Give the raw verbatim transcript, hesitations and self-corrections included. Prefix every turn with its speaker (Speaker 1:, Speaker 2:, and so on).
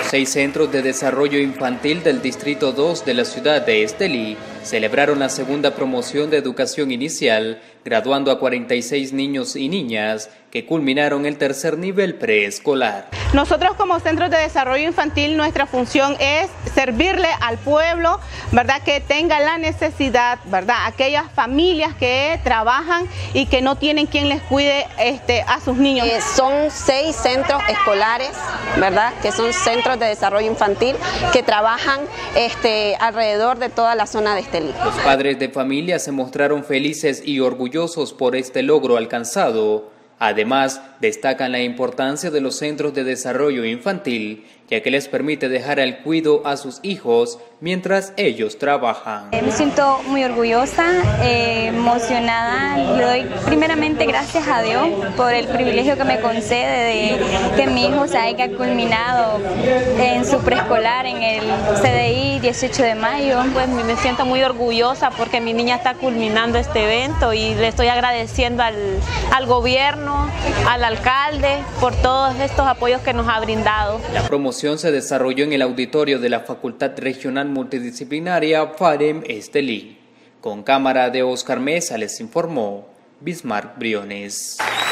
Speaker 1: seis centros de desarrollo infantil del Distrito dos de la ciudad de Estelí celebraron la segunda promoción de educación inicial, graduando a cuarenta y seis niños y niñas que culminaron el tercer nivel preescolar.
Speaker 2: Nosotros como centros de desarrollo infantil, nuestra función es servirle al pueblo, ¿verdad? Que tenga la necesidad, ¿verdad? Aquellas familias que trabajan y que no tienen quien les cuide este, a sus niños.
Speaker 3: Eh, son seis centros escolares, ¿verdad? Que son centros de desarrollo infantil que trabajan este, alrededor de toda la zona de Estelí.
Speaker 1: Los padres de familia se mostraron felices y orgullosos por este logro alcanzado. Además, destacan la importancia de los centros de desarrollo infantil, ya que les permite dejar al cuidado a sus hijos mientras ellos trabajan.
Speaker 4: Eh, me siento muy orgullosa, eh, emocionada. Le doy primeramente gracias a Dios por el privilegio que me concede de que mi hijo se haya culminado en su preescolar en el C D I dieciocho de mayo.
Speaker 5: Pues me siento muy orgullosa porque mi niña está culminando este evento y le estoy agradeciendo al, al gobierno, al alcalde por todos estos apoyos que nos ha brindado.
Speaker 1: La promoción se desarrolló en el auditorio de la Facultad Regional Multidisciplinaria FAREM Estelí. Con cámara de Oscar Mesa les informó Bismarck Briones.